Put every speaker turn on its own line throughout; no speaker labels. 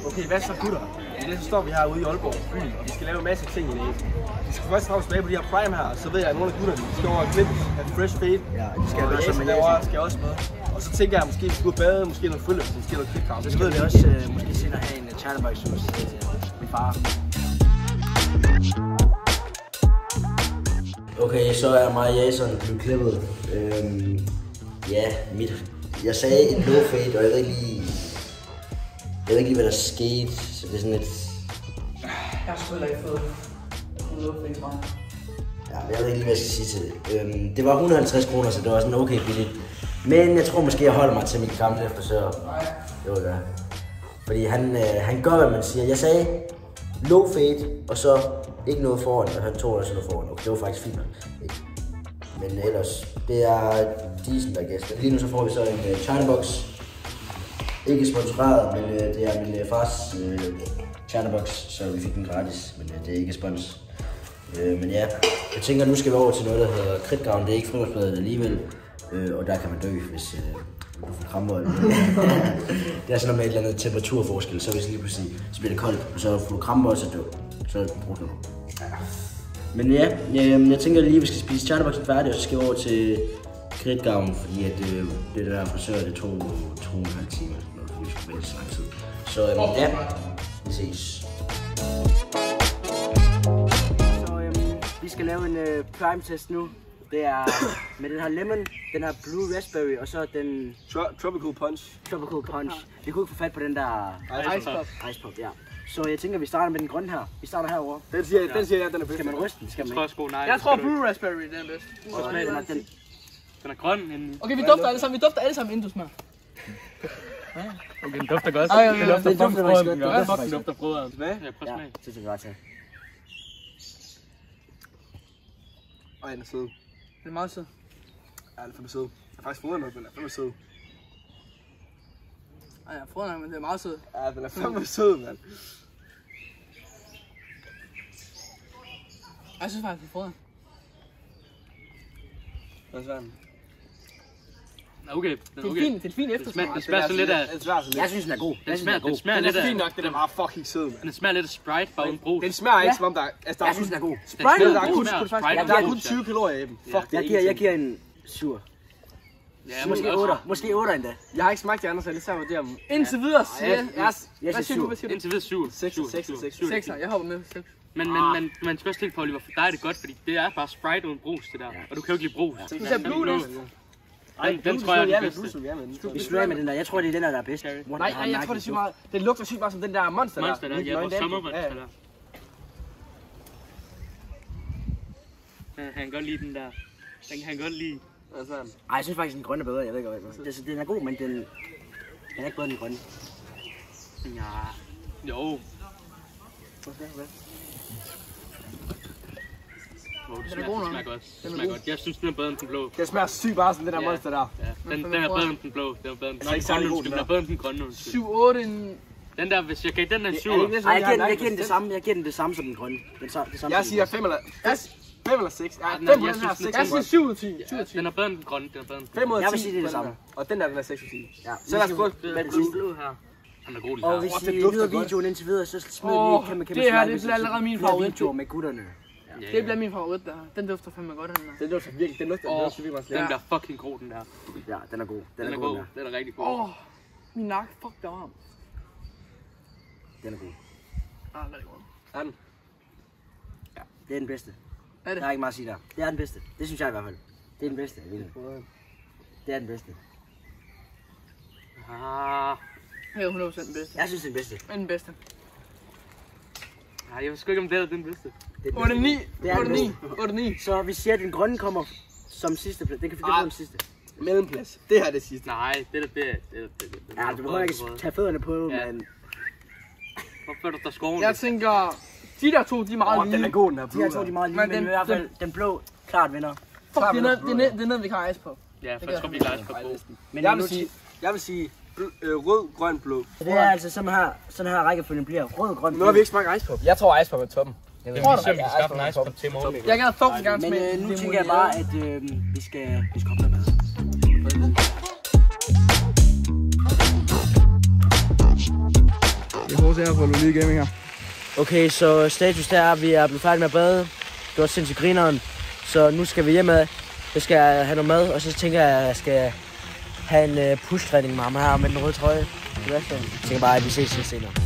Okay, hvad så gutter? I det så står vi herude i Aalborg byen, og vi skal lave en masse ting i dag. Vi skal først og tilbage på de her prime her, og så ved jeg, at nogle af gutterne skal over og klippe, have fresh fade.
Ja, de skal
og Jason derovre skal også med. Og så tænker jeg, måske vi skal ud og bade, måske noget friløb, måske noget klipkamp.
Så skal vi også måske senere have en chatterbox hos min far. Okay, så er mig og Jason blevet klippet. Ja, jeg sagde en low fade, og jeg ved ikke lige, hvad der skete, så det er sådan lidt...
Jeg har sgu heller ikke fået en low fade fra.
Ja, jeg ved ikke lige, hvad jeg skal sige til det. Det var 150 kroner, så det var sådan okay billigt. Men jeg tror måske, jeg holder mig til mit gamle frisør.
Nej.
Det var det. Fordi han gør, hvad man siger. Jeg sagde low fade, og så ikke noget foran, og han tog også noget foran. Okay, det var faktisk fint. Men ellers, det er decent, I guess. Lige nu så får vi så en chatterbox. Ikke sponsoreret, men det er min fars chatterbox, så vi fik den gratis. Men det er ikke spons. Men ja, jeg tænker, nu skal vi over til noget, der hedder kridtgraven. Det er ikke frokostbadet alligevel. Og der kan man dø, hvis du får kramper. Det er sådan noget med et eller andet temperaturforskel, så hvis lige pludselig så bliver det koldt, og så får du kramper, og så dør. Så bruger du. Men ja, jeg tænker lige, at vi skal spise chatterboxen færdig, og så skal vi over til kridtgraven, fordi at det der frisør, det tog 2,5 timer, når vi skulle vente så lang tid. Så ja, vi ses. Så vi skal lave en prime test nu. Det er med den her lemon, den her blue raspberry, og så den...
Tropical punch.
Tropical punch. Vi kunne ikke få fat på den der... Ice pop, ja. Så jeg tænker, vi starter med den grønne her. Vi starter herovre.
Den siger jeg, den er bedst.
Skal man ryste den? Skal man ikke?
Jeg tror blue raspberry, den er bedst.
Den er grøn inden.
Okay, vi dufter alle sammen, inden du smager.
Okay, den dufter godt.
Den dufter faktisk godt.
Den dufter brødret.
Hvad?
Ja, prøv at smage.
Det skal vi bare tage.
Ej, den er sød.
Den er meget sød.
Ja, den er fandme sød. Jeg har faktisk fået noget, men den er fandme sød.
Ej, jeg har fået den, men det er meget sød.
Ja, den er fandme sød, mand.
Jeg synes faktisk, jeg har fået den.
Hvad er den?
Okay,
Det er et fint eftersmag.
Den smager så lidt af...
Jeg synes, den er god.
Den smager lidt
Den er
af...
fint nok, den er bare fucking sød, mand.
Den smager lidt af Sprite, bare uden brus.
Den smager ikke, som om der er... Altså, der er
Jeg synes, den er god.
Sprite
der er kun-
Sprite
kun 20 kalorier i dem. Fuck, det er
Jeg giver en 7.
Ja,
Måske 8. Måske 8 endda.
Jeg har ikke smagt de andre, så jeg er lidt svært at vurdere dem.
Indtil videre, siger jeg.
Jeg siger 7.
Hvad siger du?
indtil videre 7.
6.
6'er, jeg hopper med på 6.
Men man skal også tænke på, Oliver, for dig er det godt, fordi det er bare Sprite uden brus, det der. Og du kan jo ikke lide brus.
Du ser blue list.
Den tror jeg er den bedste.
Vi slutter med den der. Jeg tror, det er den der er bedst.
Nej, jeg tror det er sygt meget. Den lugter sygt meget som den der monster der.
Monster der, ja, vores sommermonster der. Han kan godt lide den der. Den kan han godt lide.
Ej, jeg synes faktisk, den grønne er bedre. Jeg ved ikke, hvad. Den er god, men den er ikke bedre end den grønne.
Ja. Jo. Det smager godt. Det smager godt. Jeg synes, den er bedre end den blå.
Det smager sygt bare som den der monster der.
Ja, den er bedre end den blå. Den er bedre end den grønne. Den er bedre end den grønne.
7-8 en...
Den der, hvis jeg gav den en 7.
Ej, jeg giver den det samme. Jeg giver den det samme som den grønne.
Jeg siger 5 eller 6. Ja, 5 på den her 6.
Jeg siger 7 ud af 10.
Den er bedre end den grønne. Den er bedre end den
5 ud af 10.
Jeg vil sige, det er det samme.
Og den der er 6 ud af 10.
Ja.
Så lad os prøve
med den blå her. Den er god lige
Og
her.
hvis I nyder videoen indtil videre, så smid lige kæmpe
det her, det bliver allerede min favorit.
videoer med gutterne.
Det bliver min favorit der. Den dufter fandme godt, den der.
Den lugter virkelig, den lugter virkelig meget
Den der fucking god, den der.
Ja, den er god.
Den er god. Den er rigtig god.
Min nakke, fuck, der var ham.
Den er god.
Ah, rigtig god.
Er den?
Ja, det er den bedste.
Er det?
Der er ikke meget at sige der. Det er den bedste. Det synes jeg i hvert fald. Det er den bedste. Det er den bedste.
Det er 100% den bedste.
Jeg synes, det er den bedste.
Men den bedste.
Nej, jeg ved sgu ikke, om det er den bedste.
8-9.
Så vi siger, at den grønne kommer som sidste plads. Den kan få den sidste.
Mellemplads. Det her er det sidste.
Nej, det er det.
Ja, du behøver ikke tage fødderne på, men...
Hvorfor er der skoven?
Jeg tænker, de der to, de er meget lige.
Den er god, den her
De her to, de er meget lige, men i hvert fald den blå klart vinder.
Fuck, det er noget, vi kan have ice på.
Ja, for jeg tror, vi klarer os på.
Men
jeg vil sige rød, grøn, blå.
det er altså sådan her rækkefølgen bliver. Rød, grøn, blå.
Nu har vi ikke smagt ice pop. Jeg tror ice pop er toppen.
Tror du? Vi skal skaffe en ice pop til morgen.
Jeg kan fucking gerne smage.
Men nu tænker jeg bare, at vi skal komme med.
Vi
vores ære for Lolly Gaming her.
Okay, så status der er, at vi er blevet færdige med at bade. Det var sindssygt grineren. Så nu skal vi hjem af. Jeg skal have noget mad, og så tænker jeg, at jeg skal have en push-træning med ham her med den røde trøje. Jeg tænker bare, at vi ses lidt senere.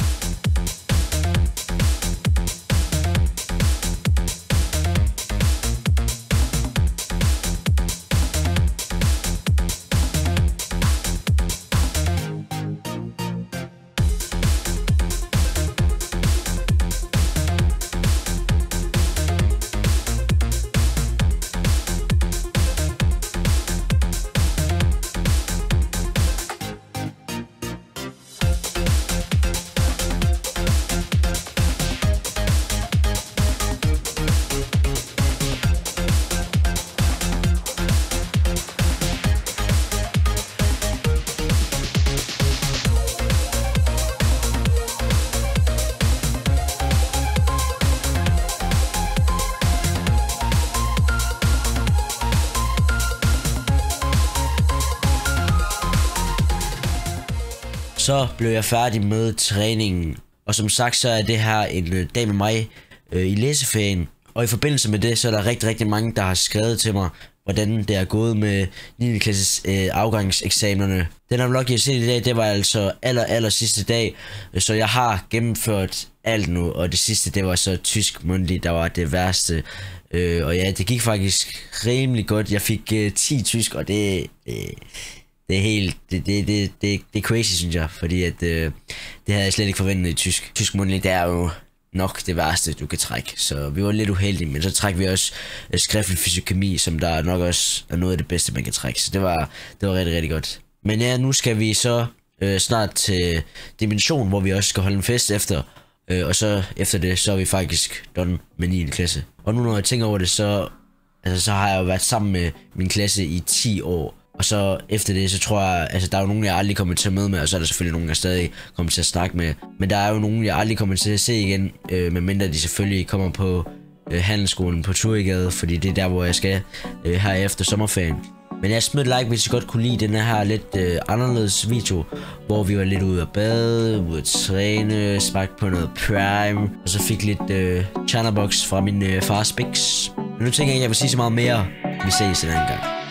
Så blev jeg færdig med træningen, og som sagt så er det her en dag med mig i læseferien. Og i forbindelse med det, så er der rigtig mange, der har skrevet til mig, hvordan det er gået med 9. klasses afgangseksamenerne. Den her vlog, jeg har set i dag, det var altså aller sidste dag, så jeg har gennemført alt nu, og det sidste, det var så tysk mundtlig, der var det værste. Og ja, det gik faktisk rimelig godt. Jeg fik 10 tysk, og det er helt, det er crazy, synes jeg, fordi at det havde jeg slet ikke forventet i tysk. Tysk mundtlig, det er jo nok det værste, du kan trække, så vi var lidt uheldige, men så trækker vi også skriftlig fysiokemi, som der nok også er noget af det bedste, man kan trække, så det var rigtig godt. Men ja, nu skal vi så snart til Dimension, hvor vi også skal holde en fest efter, og så efter det, så er vi faktisk done med 9. klasse. Og nu når jeg tænker over det, så har jeg jo været sammen med min klasse i 10 år. Og så efter det, så tror jeg, altså der er jo nogen, jeg aldrig kommer til at møde med, og så er der selvfølgelig nogen, jeg stadig kommer til at snakke med. Men der er jo nogen, jeg aldrig kommer til at se igen, medmindre de selvfølgelig kommer på handelsskolen på Turigade, fordi det er der, hvor jeg skal her efter sommerferien. Men jeg smid et like, hvis I godt kunne lide den her lidt anderledes video, hvor vi var lidt ude at bade, ude at træne, smagte på noget Prime, og så fik lidt Chanabox fra min fars Bix. Men nu tænker jeg ikke, jeg vil sige så meget mere. Vi ses en anden gang.